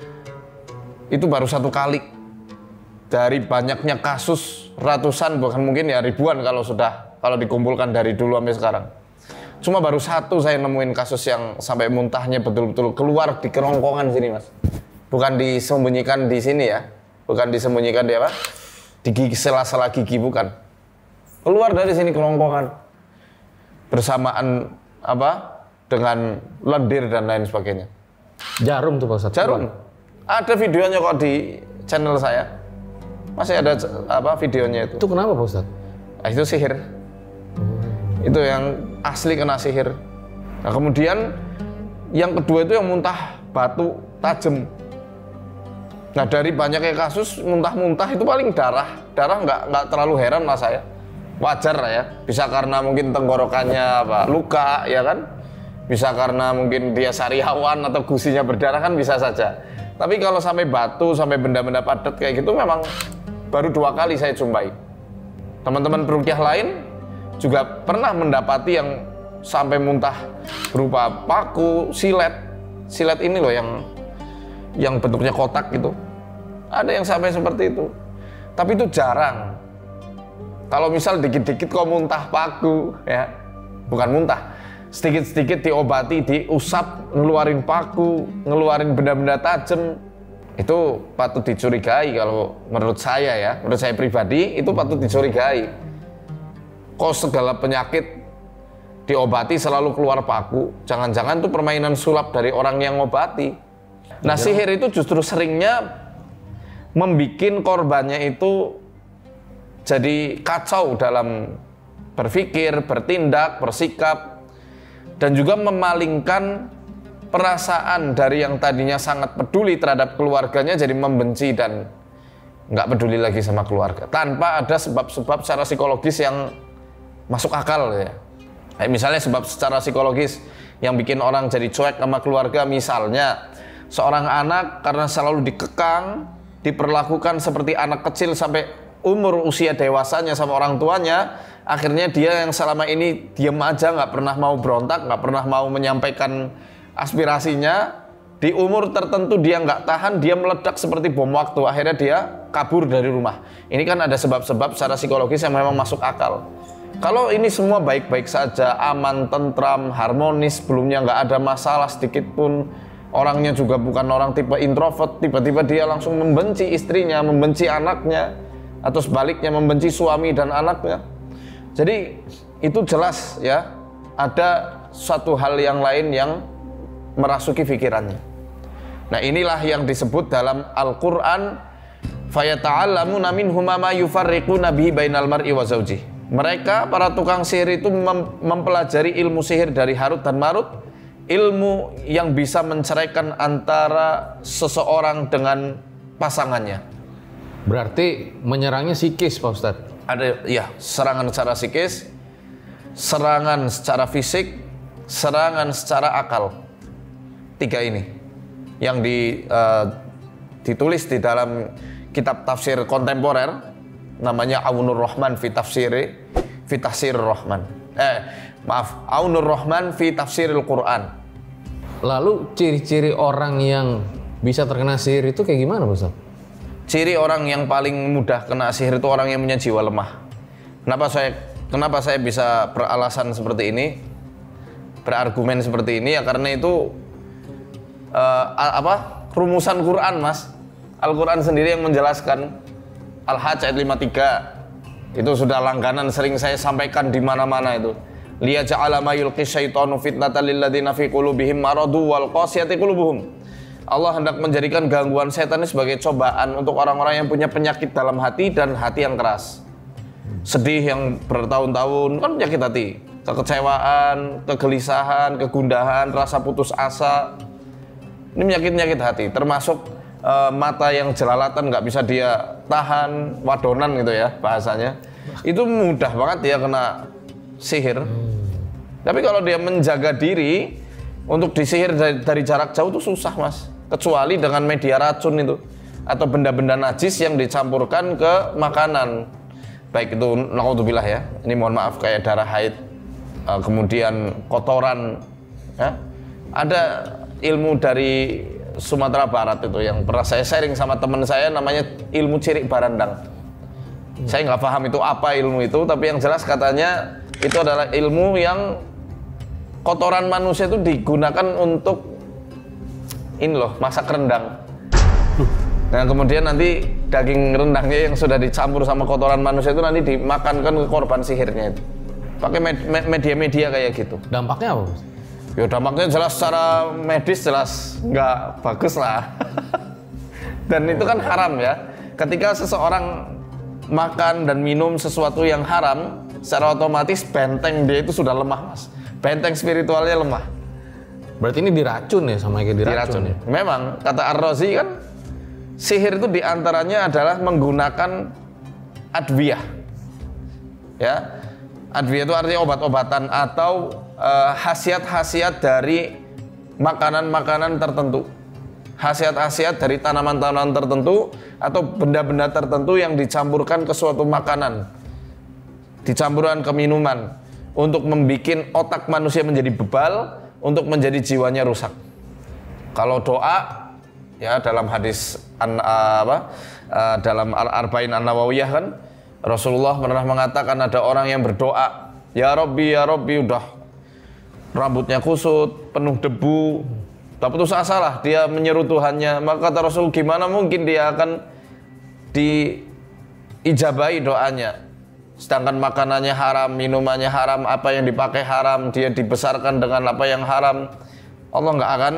Speaker 3: Itu baru satu kali. Dari banyaknya kasus ratusan bahkan mungkin ya ribuan kalau sudah kalau dikumpulkan dari dulu sampai sekarang. Cuma baru satu saya nemuin kasus yang sampai muntahnya betul-betul keluar di kerongkongan sini, Mas. Bukan disembunyikan di sini ya. Bukan disembunyikan di apa? Di gigi, sela-sela gigi, bukan. Keluar dari sini kerongkongan. Bersamaan apa? Dengan lendir dan lain sebagainya.
Speaker 2: Jarum tuh Pak Ustadz.
Speaker 3: Jarum. Ada videonya kok di channel saya. Masih ada apa videonya itu.
Speaker 2: Itu kenapa Pak Ustadz?
Speaker 3: Nah, itu sihir. Hmm. Itu yang asli kena sihir. Nah, kemudian yang kedua itu yang muntah batu tajam. Nah, dari banyaknya kasus muntah-muntah itu paling darah. Darah nggak nggak terlalu heran lah saya. Wajar lah ya. Bisa karena mungkin tenggorokannya apa luka ya kan. Bisa karena mungkin dia sariawan atau gusinya berdarah kan bisa saja. Tapi kalau sampai batu, sampai benda-benda padat kayak gitu memang baru dua kali saya jumpai. Teman-teman peruqyah lain juga pernah mendapati yang sampai muntah berupa paku, silet. Silet ini loh yang yang bentuknya kotak gitu. Ada yang sampai seperti itu. Tapi itu jarang. Kalau misal dikit-dikit kok muntah paku, ya, bukan muntah, sedikit-sedikit diobati, diusap, ngeluarin paku, ngeluarin benda-benda tajam, itu patut dicurigai. Kalau menurut saya ya, menurut saya pribadi itu patut dicurigai. Kok segala penyakit diobati selalu keluar paku? Jangan-jangan itu permainan sulap dari orang yang ngobati. Nah, sihir itu justru seringnya membikin korbannya itu jadi kacau dalam berpikir, bertindak, bersikap, dan juga memalingkan perasaan dari yang tadinya sangat peduli terhadap keluarganya jadi membenci dan nggak peduli lagi sama keluarga tanpa ada sebab-sebab secara psikologis yang masuk akal ya. Kayak misalnya sebab secara psikologis yang bikin orang jadi cuek sama keluarga, misalnya seorang anak karena selalu dikekang, diperlakukan seperti anak kecil sampai umur usia dewasanya sama orang tuanya, akhirnya dia yang selama ini diem aja, nggak pernah mau berontak, nggak pernah mau menyampaikan aspirasinya, di umur tertentu dia nggak tahan, dia meledak seperti bom waktu, akhirnya dia kabur dari rumah. Ini kan ada sebab-sebab secara psikologis yang memang masuk akal. Kalau ini semua baik-baik saja, aman, tentram, harmonis, sebelumnya nggak ada masalah sedikit pun, orangnya juga bukan orang tipe introvert, tiba-tiba dia langsung membenci istrinya, membenci anaknya, atau sebaliknya membenci suami dan anaknya. Jadi itu jelas ya, ada suatu hal yang lain yang merasuki pikirannya. Nah, inilah yang disebut dalam Al-Qur'an fayata'allamuna minhuma ma yufarriquna bihi bainal mar'i wa zawji. Mereka para tukang sihir itu mem mempelajari ilmu sihir dari Harut dan Marut, ilmu yang bisa menceraikan antara seseorang dengan pasangannya.
Speaker 2: Berarti menyerangnya psikis, Pak Ustadz?
Speaker 3: Ada, ya, serangan secara psikis, serangan secara fisik, serangan secara akal. Tiga ini yang di, uh, ditulis di dalam kitab tafsir kontemporer, namanya Aunur Rahman fi tafsiri fi tafsir Rahman. Eh, maaf, Aunur Rahman fi tafsiril Quran.
Speaker 2: Lalu ciri-ciri orang yang bisa terkena sihir itu kayak gimana, Pak Ustadz?
Speaker 3: Ciri orang yang paling mudah kena sihir itu orang yang punya jiwa lemah. Kenapa saya kenapa saya bisa beralasan seperti ini, berargumen seperti ini ya karena itu uh, apa rumusan Quran, Mas. Al-Quran sendiri yang menjelaskan. Al-Hajj ayat lima puluh tiga itu sudah langganan, sering saya sampaikan di mana-mana itu. Liya ja'ala ma yulqi syaitanu fitnatan lil ladzina fi qulubihim maradu wal qasiyati qulubuhum. Allah hendak menjadikan gangguan setan ini sebagai cobaan untuk orang-orang yang punya penyakit dalam hati dan hati yang keras. Sedih yang bertahun-tahun kan penyakit hati. Kekecewaan, kegelisahan, kegundahan, rasa putus asa. Ini penyakit-penyakit hati, termasuk uh, mata yang jelalatan nggak bisa dia tahan, wadonan gitu ya bahasanya. Itu mudah banget dia kena sihir. Tapi kalau dia menjaga diri untuk disihir dari, dari jarak jauh itu susah, Mas. Kecuali dengan media racun itu atau benda-benda najis yang dicampurkan ke makanan. Baik itu naudzubillah ya. Ini mohon maaf kayak darah haid, uh, kemudian kotoran ya. Ada ilmu dari Sumatera Barat itu yang pernah saya sharing sama teman saya, namanya ilmu cirik barandang. Saya nggak paham itu apa ilmu itu, tapi yang jelas katanya itu adalah ilmu yang kotoran manusia itu digunakan untuk ini loh, masak rendang. Nah kemudian nanti daging rendangnya yang sudah dicampur sama kotoran manusia itu nanti dimakankan ke korban sihirnya itu. Pakai media-media kayak gitu.
Speaker 2: Dampaknya apa?
Speaker 3: Ya dampaknya jelas secara medis jelas nggak bagus lah. Dan itu kan haram ya. Ketika seseorang makan dan minum sesuatu yang haram, secara otomatis benteng dia itu sudah lemah, Mas. Benteng spiritualnya lemah.
Speaker 2: Berarti ini diracun ya, sama kayak diracun, diracun ya?
Speaker 3: Memang, kata Ar-Razi kan, sihir itu diantaranya adalah menggunakan adwiyah. Ya, adwiyah itu artinya obat-obatan atau uh, khasiat-khasiat dari makanan-makanan tertentu. Khasiat-khasiat dari tanaman-tanaman tertentu atau benda-benda tertentu yang dicampurkan ke suatu makanan. dicampuran ke minuman untuk membuat otak manusia menjadi bebal, untuk menjadi jiwanya rusak. Kalau doa, ya dalam hadis an, uh, apa uh, dalam Al-Arba'in An-Nawawiyah kan Rasulullah pernah mengatakan ada orang yang berdoa, ya Rabbi ya Rabbi, udah rambutnya kusut, penuh debu, tak putus asa lah dia menyeru Tuhannya. Maka kata Rasul, gimana mungkin dia akan diijabahi doanya, sedangkan makanannya haram, minumannya haram, apa yang dipakai haram, dia dibesarkan dengan apa yang haram, Allah nggak akan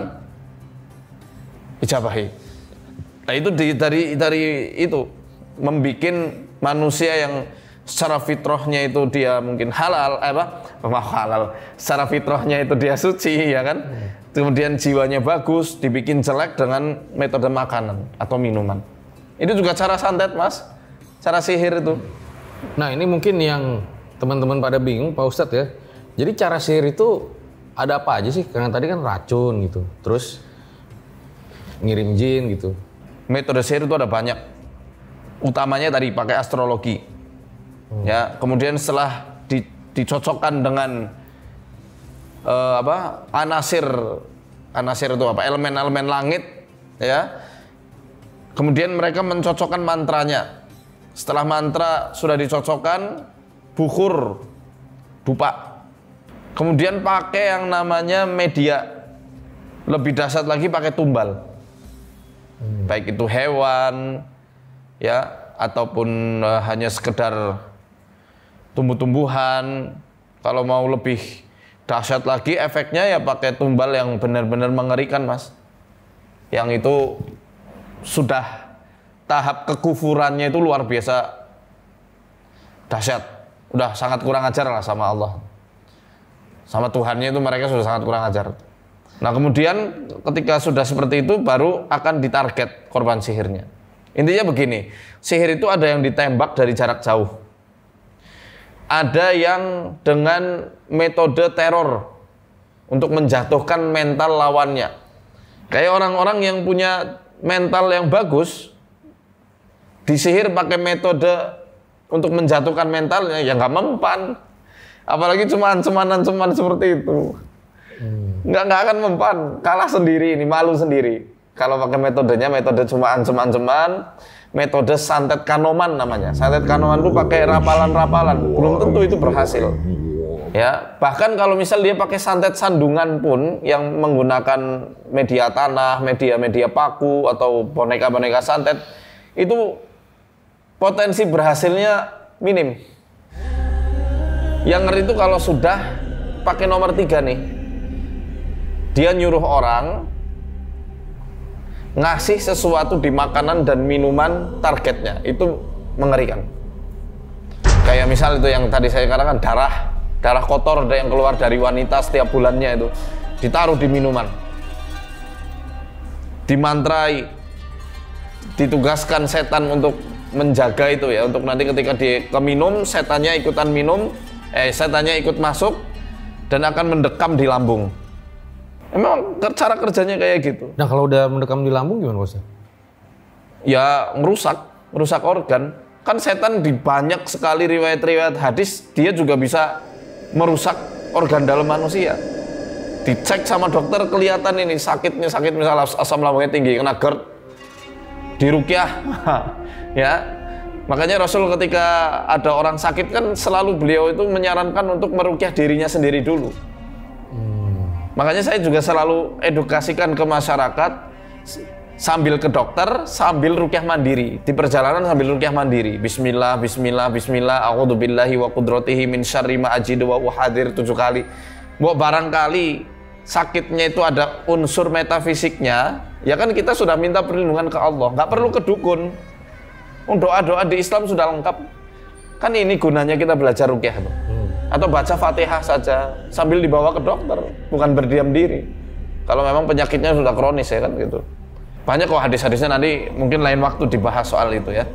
Speaker 3: ijabahi. Nah itu di, dari dari itu membikin manusia yang secara fitrahnya itu dia mungkin halal, apa? Mau halal. Secara fitrahnya itu dia suci, ya kan? Kemudian jiwanya bagus, dibikin jelek dengan metode makanan atau minuman. Itu juga cara santet, Mas. Cara sihir itu.
Speaker 2: Nah, ini mungkin yang teman-teman pada bingung, Pak Ustadz ya. Jadi cara sihir itu ada apa aja sih? Karena tadi kan racun gitu. Terus ngirim jin gitu.
Speaker 3: Metode sihir itu ada banyak. Utamanya tadi pakai astrologi. Hmm. Ya, kemudian setelah di, dicocokkan dengan uh, apa? Anasir. Anasir itu apa? Elemen-elemen langit, ya. Kemudian mereka mencocokkan mantranya. Setelah mantra sudah dicocokkan, bukur, dupa. Kemudian pakai yang namanya media. Lebih dahsyat lagi pakai tumbal. Hmm. Baik itu hewan, ya, ataupun uh, hanya sekedar tumbuh-tumbuhan. Kalau mau lebih dahsyat lagi efeknya ya pakai tumbal yang benar-benar mengerikan, Mas. Yang itu sudah tahap kekufurannya itu luar biasa dahsyat. Udah sangat kurang ajar lah sama Allah. Sama Tuhannya itu mereka sudah sangat kurang ajar. Nah kemudian ketika sudah seperti itu baru akan ditarget korban sihirnya. Intinya begini, sihir itu ada yang ditembak dari jarak jauh. Ada yang dengan metode teror untuk menjatuhkan mental lawannya. Kayak orang-orang yang punya mental yang bagus, disihir pakai metode untuk menjatuhkan mentalnya, ya nggak mempan. Apalagi cuma ancaman-ancaman seperti itu. Hmm. Nggak, nggak akan mempan, kalah sendiri ini, malu sendiri. Kalau pakai metodenya, metode cuma ancam-ancaman, metode santet kanoman namanya. Santet kanoman itu pakai rapalan-rapalan, belum tentu itu berhasil. Ya, bahkan kalau misal dia pakai santet sandungan pun yang menggunakan media tanah, media-media paku atau boneka-boneka santet, itu potensi berhasilnya minim. Yang ngeri itu kalau sudah pakai nomor tiga nih. Dia nyuruh orang ngasih sesuatu di makanan dan minuman targetnya, itu mengerikan. Kayak misal itu yang tadi saya katakan, darah darah kotor yang keluar dari wanita setiap bulannya itu ditaruh di minuman, dimantrai, ditugaskan setan untuk menjaga itu ya, untuk nanti ketika dia keminum, setannya ikutan minum, eh setannya ikut masuk dan akan mendekam di lambung. Emang cara kerjanya kayak gitu.
Speaker 2: Nah kalau udah mendekam di lambung gimana, Ustaz?
Speaker 3: Ya merusak, merusak organ. Kan setan di banyak sekali riwayat-riwayat hadis, dia juga bisa merusak organ dalam manusia. Dicek sama dokter kelihatan ini sakitnya, sakit misalnya asam lambungnya tinggi, kena GERD, diruqyah. Ya. Makanya Rasul ketika ada orang sakit kan selalu beliau itu menyarankan untuk meruqyah dirinya sendiri dulu. Makanya saya juga selalu edukasikan ke masyarakat sambil ke dokter, sambil ruqyah mandiri. Di perjalanan sambil ruqyah mandiri. Bismillah, bismillah, bismillah, a'udzubillahi wa qudratihi min syarri ma ajidu wa uhadir tujuh kali. Mbok barangkali sakitnya itu ada unsur metafisiknya, ya kan kita sudah minta perlindungan ke Allah. Nggak perlu ke dukun. Doa-doa di Islam sudah lengkap. Kan ini gunanya kita belajar ruqyah tuh. Atau baca Fatihah saja sambil dibawa ke dokter, bukan berdiam diri. Kalau memang penyakitnya sudah kronis ya kan gitu. Banyak kok hadis-hadisnya, nanti mungkin lain waktu dibahas soal itu ya.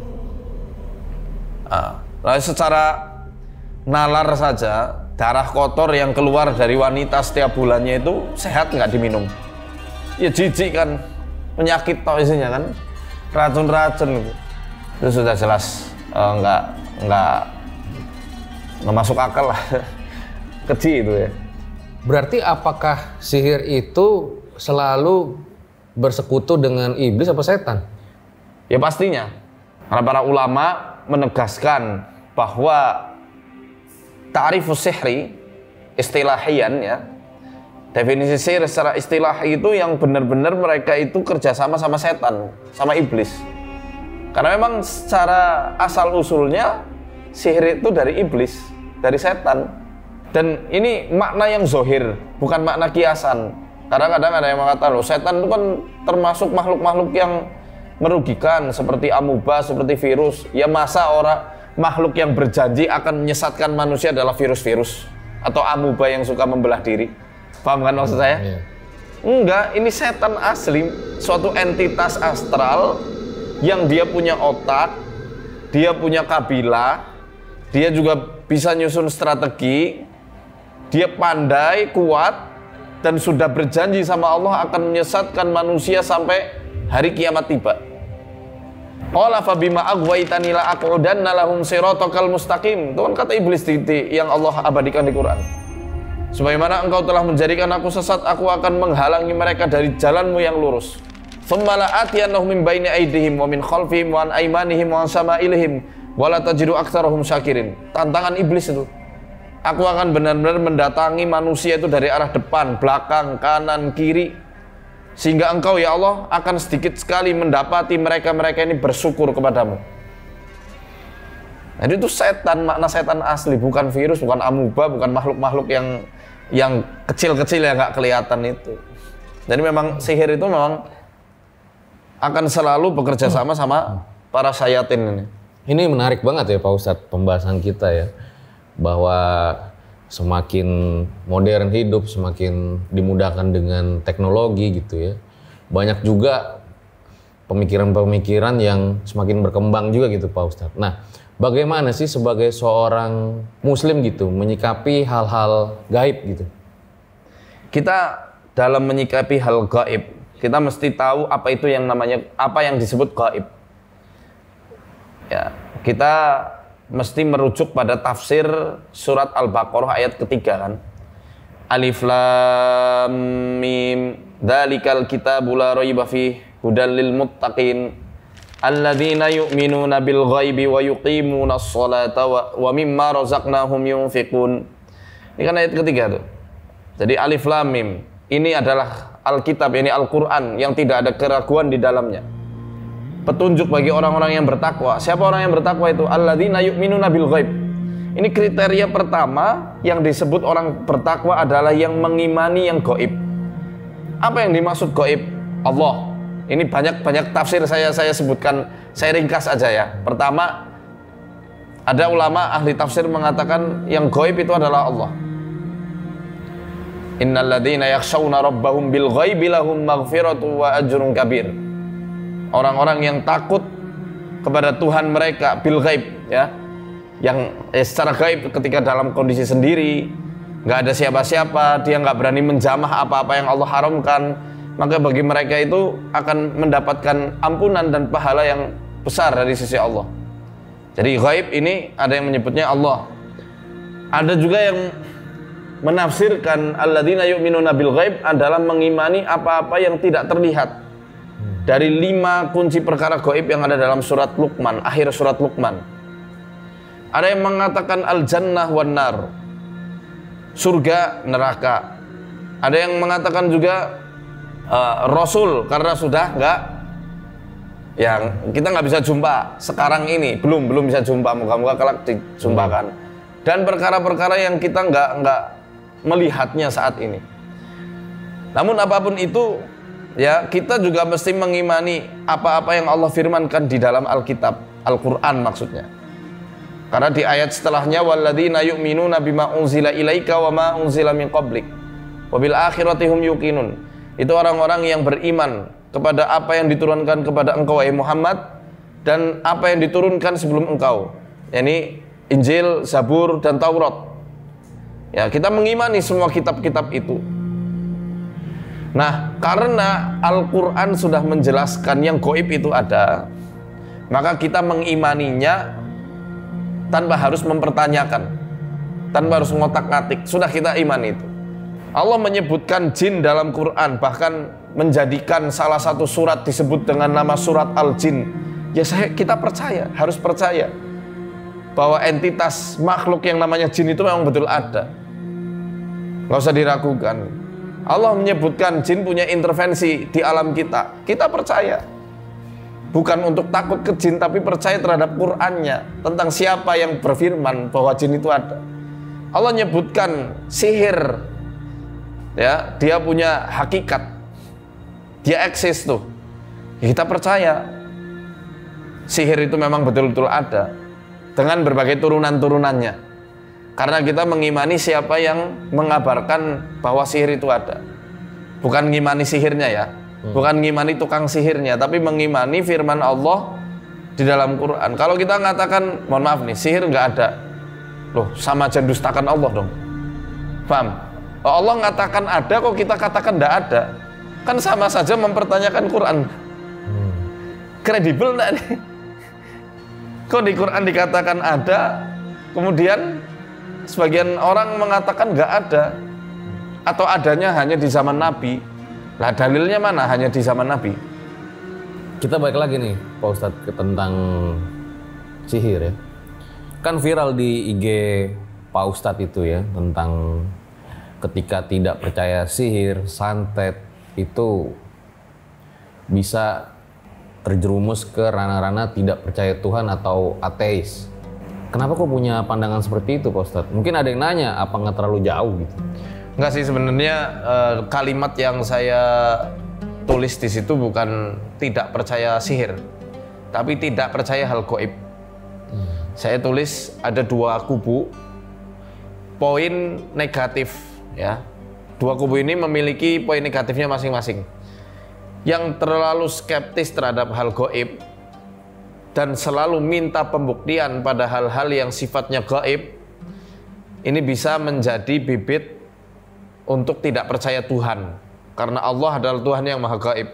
Speaker 3: Nah, lalu secara nalar saja, darah kotor yang keluar dari wanita setiap bulannya itu sehat nggak diminum? Ya jijik kan, penyakit tau isinya kan, racun-racun gitu. Itu sudah jelas uh, nggak nggak nggak masuk akal lah. Keji itu ya.
Speaker 2: Berarti apakah sihir itu selalu bersekutu dengan iblis apa setan?
Speaker 3: Ya pastinya. Karena para ulama menegaskan bahwa ta'rifus sihri istilahian ya. Definisi sihir secara istilah itu yang benar-benar mereka itu kerjasama sama setan, sama iblis. Karena memang secara asal usulnya sihir itu dari iblis, dari setan. Dan ini makna yang zohir, bukan makna kiasan. Kadang-kadang ada yang mengatakan, loh setan itu kan termasuk makhluk-makhluk yang merugikan, seperti amuba, seperti virus. Ya masa orang makhluk yang berjanji akan menyesatkan manusia adalah virus-virus atau amuba yang suka membelah diri. Paham kan maksud saya?
Speaker 2: Iya.
Speaker 3: Enggak, ini setan asli, suatu entitas astral yang dia punya otak, dia punya kabilah, dia juga bisa nyusun strategi, dia pandai, kuat, dan sudah berjanji sama Allah akan menyesatkan manusia sampai hari kiamat tiba. Qala fa bima aghwaytani la aqudanna lahum siratal mustaqim. Itu kan kata iblis titik yang Allah abadikan di Quran. Sebagaimana engkau telah menjadikan aku sesat, aku akan menghalangi mereka dari jalanmu yang lurus. Tsumma la'atiyannahum min baini aydihim wa min khalfihim wa an aymanihim wa an shama'ilihim wa la tajidu aktsarahum syakirin. Tantangan iblis itu. Aku akan benar-benar mendatangi manusia itu dari arah depan, belakang, kanan, kiri. Sehingga engkau ya Allah akan sedikit sekali mendapati mereka-mereka ini bersyukur kepadamu. Jadi itu setan, makna setan asli, bukan virus, bukan amuba, bukan makhluk-makhluk yang yang kecil-kecil yang nggak kelihatan itu. Jadi memang sihir itu memang akan selalu bekerja sama sama para syayatin ini.
Speaker 2: Ini menarik banget ya Pak Ustadz pembahasan kita ya, bahwa semakin modern hidup, semakin dimudahkan dengan teknologi gitu ya. Banyak juga pemikiran-pemikiran yang semakin berkembang juga gitu Pak Ustadz. Nah, bagaimana sih sebagai seorang muslim gitu menyikapi hal-hal gaib gitu?
Speaker 3: Kita dalam menyikapi hal gaib, kita mesti tahu apa itu yang namanya, apa yang disebut gaib. Ya, kita mesti merujuk pada tafsir surat Al-Baqarah ayat ketiga kan. Alif Lam Mim, dzalikal kitabu la raiba fihi hudal lil muttaqin alladzina yu'minuna bil ghaibi wa yuqimunas sholata wa mimma razaqnahum yunfiqun. Ini kan ayat ketiga tuh. Jadi Alif Lam Mim ini adalah Alkitab, ini Al-Qur'an yang tidak ada keraguan di dalamnya. Petunjuk bagi orang-orang yang bertakwa. Siapa orang yang bertakwa itu? Alladzina yu'minuna bil ghaib. Ini kriteria pertama yang disebut orang bertakwa adalah yang mengimani yang gaib. Apa yang dimaksud gaib? Allah. Ini banyak-banyak tafsir saya saya sebutkan, saya ringkas aja ya. Pertama, ada ulama ahli tafsir mengatakan yang gaib itu adalah Allah. Innal ladzina yakhshawna rabbahum bil ghaibi lahum maghfiratu wa ajrun kabir. Orang-orang yang takut kepada Tuhan mereka bil ghaib ya, yang eh, secara gaib ketika dalam kondisi sendiri, nggak ada siapa-siapa, dia nggak berani menjamah apa-apa yang Allah haramkan, maka bagi mereka itu akan mendapatkan ampunan dan pahala yang besar dari sisi Allah. Jadi gaib ini ada yang menyebutnya Allah, ada juga yang menafsirkan alladzina yu'minuna bil ghaib adalah mengimani apa-apa yang tidak terlihat. Dari lima kunci perkara gaib yang ada dalam surat Luqman, akhir surat Luqman. Ada yang mengatakan al-jannah wan nar, surga, neraka. Ada yang mengatakan juga uh, Rasul, karena sudah enggak, yang kita nggak bisa jumpa sekarang ini, belum belum bisa jumpa, moga-moga kelak dijumpakan. Dan perkara-perkara yang kita nggak nggak melihatnya saat ini. Namun apapun itu, ya kita juga mesti mengimani apa-apa yang Allah firmankan di dalam Alkitab, Al-Quran maksudnya. Karena di ayat setelahnya walladzina yu'minuna bima unzila ilaika wa ma unzila min qablik wa bil akhirati hum yuqinun. Itu orang-orang yang beriman kepada apa yang diturunkan kepada engkau wahai Muhammad dan apa yang diturunkan sebelum engkau, yakni Injil, Zabur dan Taurat. Ya, kita mengimani semua kitab-kitab itu. Nah, karena Al-Quran sudah menjelaskan yang gaib itu ada, maka kita mengimaninya tanpa harus mempertanyakan. tanpa harus ngotak-ngatik. Sudah kita iman itu. Allah menyebutkan jin dalam Quran, bahkan menjadikan salah satu surat disebut dengan nama surat Al-Jin. Ya saya kita percaya, harus percaya bahwa entitas makhluk yang namanya jin itu memang betul ada. Nggak usah diragukan. Allah menyebutkan jin punya intervensi di alam kita. Kita percaya. Bukan untuk takut ke jin, tapi percaya terhadap Qur'annya tentang siapa yang berfirman bahwa jin itu ada. Allah menyebutkan sihir, ya, dia punya hakikat, dia eksis tuh. Ya, kita percaya sihir itu memang betul-betul ada dengan berbagai turunan-turunannya, karena kita mengimani siapa yang mengabarkan bahwa sihir itu ada. Bukan ngimani sihirnya ya, hmm. bukan ngimani tukang sihirnya, tapi mengimani firman Allah di dalam Quran. Kalau kita mengatakan, mohon maaf nih, sihir nggak ada, loh sama aja dustakan Allah dong. Paham? Allah mengatakan ada, kok kita katakan nggak ada, kan sama saja mempertanyakan Quran. Kredibel nggak nih? Kok di Quran dikatakan ada, kemudian sebagian orang mengatakan nggak ada, atau adanya hanya di zaman Nabi. Lah dalilnya mana hanya di zaman Nabi?
Speaker 2: Kita balik lagi nih Pak Ustadz ke tentang sihir ya. Kan viral di I G Pak Ustadz itu ya, tentang ketika tidak percaya sihir, santet itu bisa terjerumus ke ranah-ranah tidak percaya Tuhan atau ateis. Kenapa kok punya pandangan seperti itu Pak Ustadz? Mungkin ada yang nanya, apa nggak terlalu jauh gitu?
Speaker 3: Enggak sih, sebenarnya eh, kalimat yang saya tulis di situ bukan tidak percaya sihir, tapi tidak percaya hal gaib. Hmm. Saya tulis ada dua kubu, poin negatif ya. Dua kubu ini memiliki poin negatifnya masing-masing. Yang terlalu skeptis terhadap hal gaib dan selalu minta pembuktian pada hal-hal yang sifatnya gaib, ini bisa menjadi bibit untuk tidak percaya Tuhan, karena Allah adalah Tuhan yang maha gaib.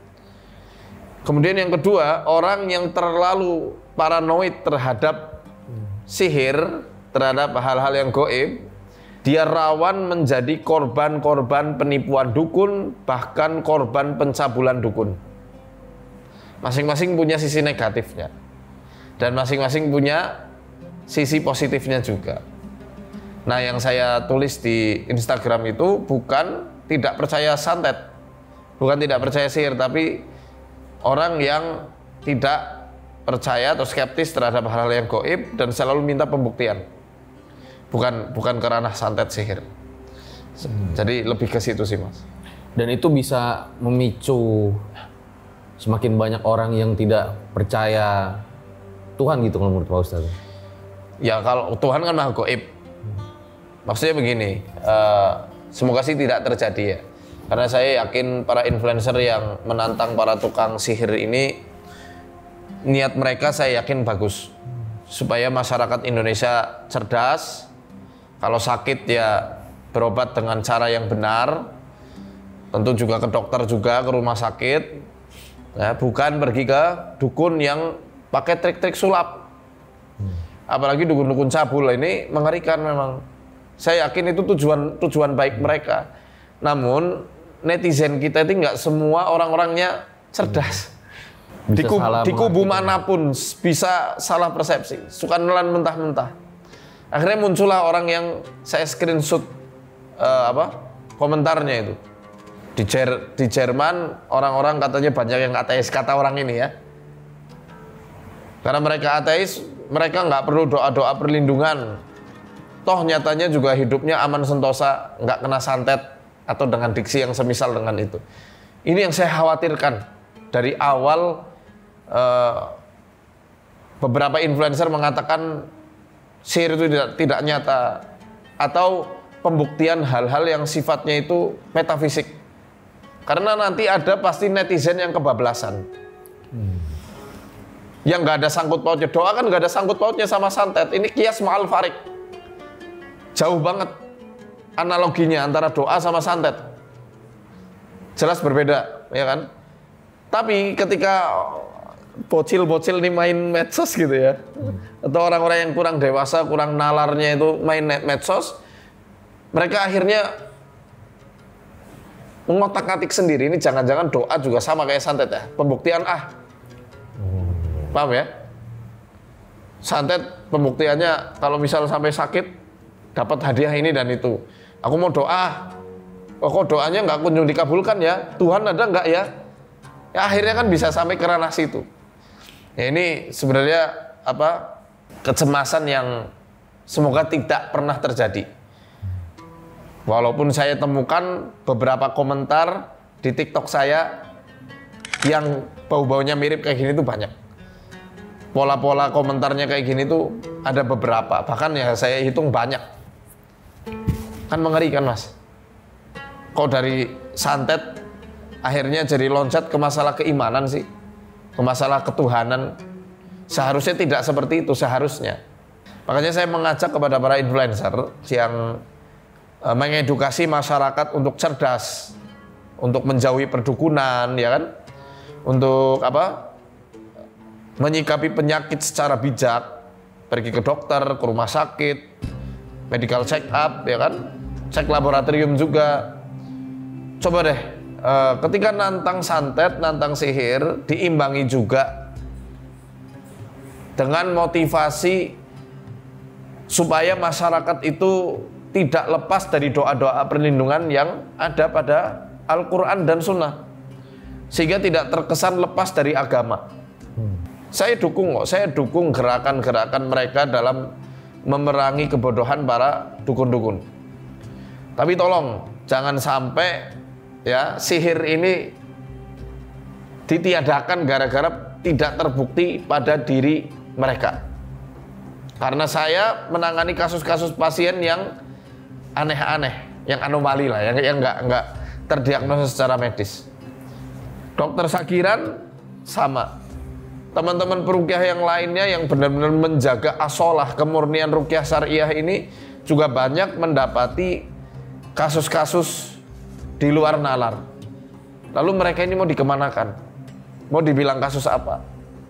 Speaker 3: Kemudian yang kedua, orang yang terlalu paranoid terhadap sihir, terhadap hal-hal yang gaib, dia rawan menjadi korban-korban penipuan dukun, bahkan korban pencabulan dukun. Masing-masing punya sisi negatifnya, dan masing-masing punya sisi positifnya juga. Nah, yang saya tulis di Instagram itu bukan tidak percaya santet, bukan tidak percaya sihir, tapi orang yang tidak percaya atau skeptis terhadap hal-hal yang gaib dan selalu minta pembuktian. Bukan bukan ke ranah santet sihir. Jadi lebih ke situ sih Mas.
Speaker 2: Dan itu bisa memicu semakin banyak orang yang tidak percaya Tuhan gitu kalau menurut Pak Ustadz.
Speaker 3: Ya kalau Tuhan kan maha gaib. Maksudnya begini, uh, semoga sih tidak terjadi ya. Karena saya yakin para influencer yang menantang para tukang sihir ini, niat mereka saya yakin bagus. Supaya masyarakat Indonesia cerdas, kalau sakit ya berobat dengan cara yang benar, tentu juga ke dokter juga, ke rumah sakit, ya, bukan pergi ke dukun yang pakai trik-trik sulap. Apalagi dukun-dukun cabul ini mengerikan memang. Saya yakin itu tujuan tujuan baik mereka. Namun netizen kita itu nggak semua orang-orangnya cerdas. Di, kub, di kubu manapun bisa salah persepsi, suka nelan mentah-mentah. Akhirnya muncullah orang yang saya screenshot uh, apa komentarnya itu. Di, Jer, di Jerman orang-orang katanya banyak yang ateis, kata orang ini ya. Karena mereka ateis, mereka nggak perlu doa-doa perlindungan. Toh nyatanya juga hidupnya aman sentosa, nggak kena santet atau dengan diksi yang semisal dengan itu. Ini yang saya khawatirkan dari awal. Uh, beberapa influencer mengatakan sihir itu tidak, tidak nyata, atau pembuktian hal-hal yang sifatnya itu metafisik. Karena nanti ada pasti netizen yang kebablasan, hmm. yang nggak ada sangkut pautnya. Doa kan nggak ada sangkut pautnya sama santet. Ini kias ma'al farik, jauh banget analoginya antara doa sama santet, jelas berbeda, ya kan? Tapi ketika bocil-bocil nih main medsos gitu ya. Atau orang-orang yang kurang dewasa, kurang nalarnya itu main medsos. Mereka akhirnya mengotak-atik sendiri. Ini jangan-jangan doa juga sama kayak santet ya. Pembuktian ah. Paham ya? Santet pembuktiannya kalau misal sampai sakit dapat hadiah ini dan itu. Aku mau doa. Oh, kok doanya nggak kunjung dikabulkan ya? Tuhan ada nggak ya? Ya akhirnya kan bisa sampai ke ranah situ. Ya, ini sebenarnya apa kecemasan yang semoga tidak pernah terjadi. Walaupun saya temukan beberapa komentar di TikTok saya yang bau-baunya mirip kayak gini tuh banyak. Pola-pola komentarnya kayak gini tuh ada beberapa. Bahkan ya saya hitung banyak. Kan mengerikan mas. Kok dari santet akhirnya jadi loncat ke masalah keimanan sih? Ke masalah ketuhanan. Seharusnya tidak seperti itu, seharusnya. Makanya saya mengajak kepada para influencer yang uh, mengedukasi masyarakat untuk cerdas, untuk menjauhi perdukunan, ya kan? Untuk apa? Menyikapi penyakit secara bijak, pergi ke dokter, ke rumah sakit, medical check up, ya kan? Cek laboratorium juga. Coba deh. Uh, ketika nantang santet, nantang sihir, diimbangi juga dengan motivasi supaya masyarakat itu tidak lepas dari doa-doa perlindungan yang ada pada Al-Quran dan Sunnah, sehingga tidak terkesan lepas dari agama. hmm. Saya dukung kok, saya dukung gerakan-gerakan mereka dalam memerangi kebodohan para dukun-dukun. Tapi tolong jangan sampai ya sihir ini ditiadakan gara-gara tidak terbukti pada diri mereka. Karena saya menangani kasus-kasus pasien yang aneh-aneh, yang anomali lah, yang yang nggak nggak terdiagnosis secara medis. Dokter Sakiran sama, teman-teman peruqyah yang lainnya yang benar-benar menjaga asolah kemurnian ruqyah syariah ini juga banyak mendapati kasus-kasus di luar nalar. Lalu mereka ini mau dikemanakan? Mau dibilang kasus apa?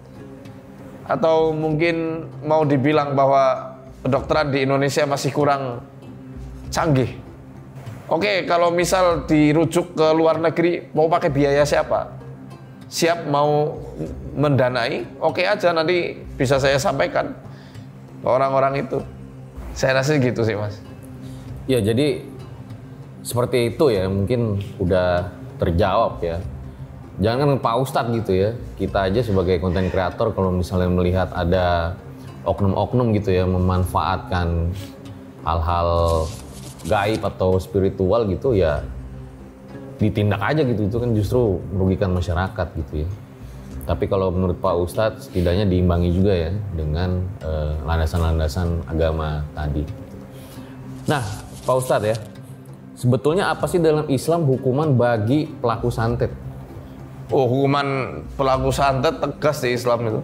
Speaker 3: Atau mungkin mau dibilang bahwa kedokteran di Indonesia masih kurang canggih? Oke, kalau misal dirujuk ke luar negeri, mau pakai biaya siapa? Siap mau mendanai? Oke aja, nanti bisa saya sampaikan ke orang-orang itu. Saya rasa gitu sih mas.
Speaker 2: Ya jadi seperti itu ya, mungkin udah terjawab ya. Jangan Pak Ustadz gitu ya, kita aja sebagai konten kreator kalau misalnya melihat ada oknum-oknum gitu ya memanfaatkan hal-hal gaib atau spiritual gitu ya, ditindak aja gitu, itu kan justru merugikan masyarakat gitu ya. Tapi kalau menurut Pak Ustadz setidaknya diimbangi juga ya dengan eh, landasan-landasan agama tadi. Nah Pak Ustadz ya, sebetulnya apa sih dalam Islam hukuman bagi pelaku santet?
Speaker 3: Oh, hukuman pelaku santet tegas di Islam itu.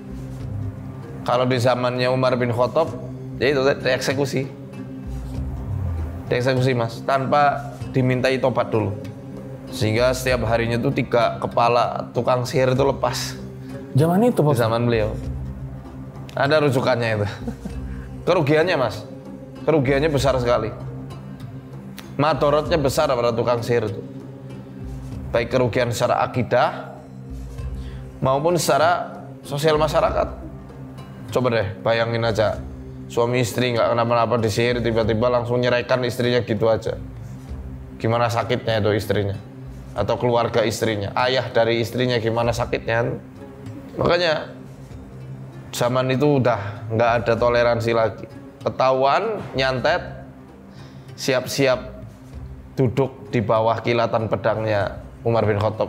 Speaker 3: Kalau di zamannya Umar bin Khattab, ya itu dieksekusi. Dieksekusi mas, tanpa dimintai tobat dulu. Sehingga setiap harinya itu tiga kepala tukang sihir itu lepas.
Speaker 2: Zaman itu Pak?
Speaker 3: Di zaman beliau. Ada rujukannya itu. Kerugiannya mas, kerugiannya besar sekali. Madorotnya besar pada tukang sihir itu. Baik kerugian secara akidah maupun secara sosial masyarakat. Coba deh bayangin aja, suami istri nggak kenapa-napa disihir, tiba-tiba langsung nyeraikan istrinya gitu aja. Gimana sakitnya itu istrinya? Atau keluarga istrinya, ayah dari istrinya gimana sakitnya? Makanya zaman itu udah nggak ada toleransi lagi. Ketahuan nyantet, siap-siap duduk di bawah kilatan pedangnya Umar bin Khattab.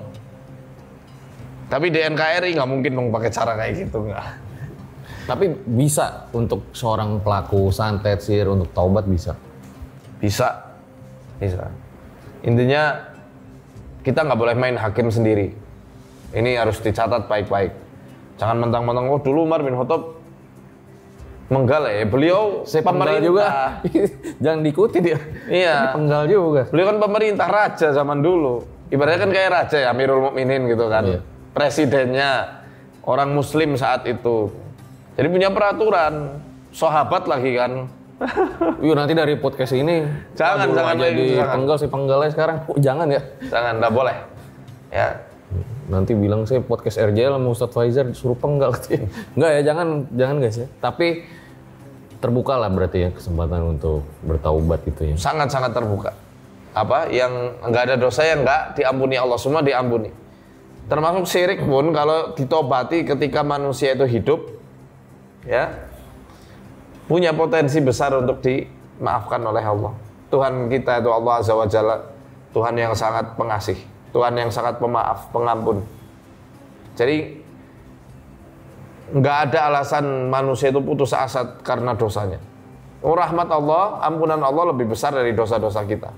Speaker 3: Tapi di N K R I nggak mungkin dong pakai cara kayak gitu, nggak.
Speaker 2: Tapi bisa untuk seorang pelaku santet sihir untuk taubat bisa?
Speaker 3: Bisa, bisa. Intinya kita nggak boleh main hakim sendiri. Ini harus dicatat baik-baik. Jangan mentang-mentang oh dulu Umar bin Khattab menggal ya, beliau
Speaker 2: Saya
Speaker 3: pemerintah
Speaker 2: juga. Jangan diikuti dia.
Speaker 3: Iya.
Speaker 2: Tapi penggal juga.
Speaker 3: Beliau kan pemerintah raja zaman dulu. Ibaratnya kan kayak raja ya, Amirul Mukminin gitu kan.
Speaker 2: Iya.
Speaker 3: Presidennya orang muslim saat itu. Jadi punya peraturan, sahabat lagi kan.
Speaker 2: Yuk nanti dari podcast ini
Speaker 3: Jangan,
Speaker 2: aduh,
Speaker 3: jangan
Speaker 2: jadi
Speaker 3: jangan.
Speaker 2: penggal si penggalnya sekarang. Oh, jangan ya.
Speaker 3: Jangan, enggak boleh. Ya.
Speaker 2: Nanti bilang saya podcast R J L sama Ustadz Faizar disuruh penggal. Enggak ya, jangan jangan guys ya. Tapi terbuka lah berarti ya kesempatan untuk bertaubat gitu ya.
Speaker 3: Sangat-sangat terbuka. Apa yang enggak ada dosa yang enggak diampuni Allah, semua diampuni. Termasuk syirik pun kalau ditobati ketika manusia itu hidup, ya punya potensi besar untuk dimaafkan oleh Allah. Tuhan kita itu Allah Azza wa Jalla, Tuhan yang sangat pengasih, Tuhan yang sangat pemaaf, pengampun. Jadi nggak ada alasan manusia itu putus asa karena dosanya. Oh, rahmat Allah, ampunan Allah lebih besar dari dosa-dosa kita.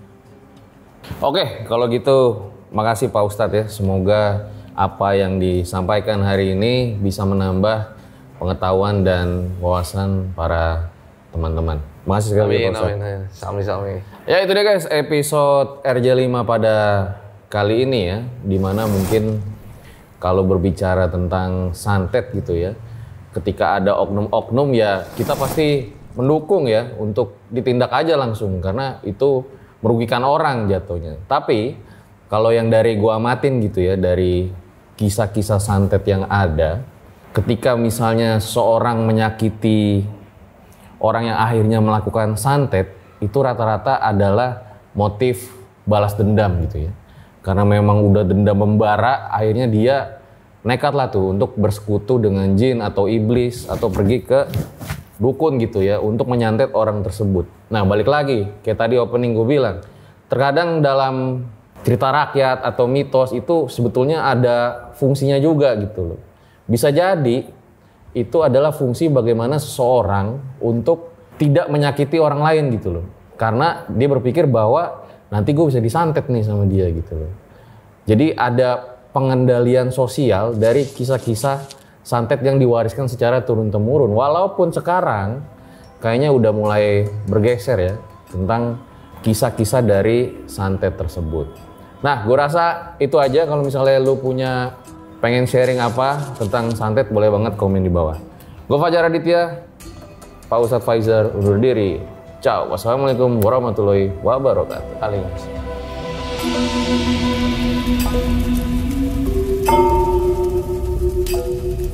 Speaker 2: Oke, kalau gitu makasih Pak Ustadz ya. Semoga apa yang disampaikan hari ini bisa menambah pengetahuan dan wawasan para teman-teman. Makasih sekali
Speaker 3: Amin,
Speaker 2: Pak Ustadz.
Speaker 3: amin, amin. Sami-sami.
Speaker 2: Ya itu dia guys, episode R J lima pada kali ini ya, dimana mungkin kalau berbicara tentang santet gitu ya, ketika ada oknum-oknum ya kita pasti mendukung ya untuk ditindak aja langsung karena itu merugikan orang jatuhnya. Tapi kalau yang dari gua amatin gitu ya, dari kisah-kisah santet yang ada, ketika misalnya seorang menyakiti orang yang akhirnya melakukan santet, itu rata-rata adalah motif balas dendam gitu ya. Karena memang udah dendam membara, akhirnya dia nekat lah tuh untuk bersekutu dengan jin atau iblis atau pergi ke dukun gitu ya untuk menyantet orang tersebut. Nah balik lagi, kayak tadi opening gue bilang, terkadang dalam cerita rakyat atau mitos itu sebetulnya ada fungsinya juga gitu loh. Bisa jadi itu adalah fungsi bagaimana seseorang untuk tidak menyakiti orang lain gitu loh. Karena dia berpikir bahwa nanti gue bisa disantet nih sama dia gitu loh. Jadi ada pengendalian sosial dari kisah-kisah santet yang diwariskan secara turun-temurun. Walaupun sekarang kayaknya udah mulai bergeser ya tentang kisah-kisah dari santet tersebut. Nah, gue rasa itu aja. Kalau misalnya lu punya pengen sharing apa tentang santet, boleh banget komen di bawah. Gue Fajar Aditya, Pak Ustadz Faizar undur diri. Ciao, wassalamualaikum warahmatullahi wabarakatuh. Aling.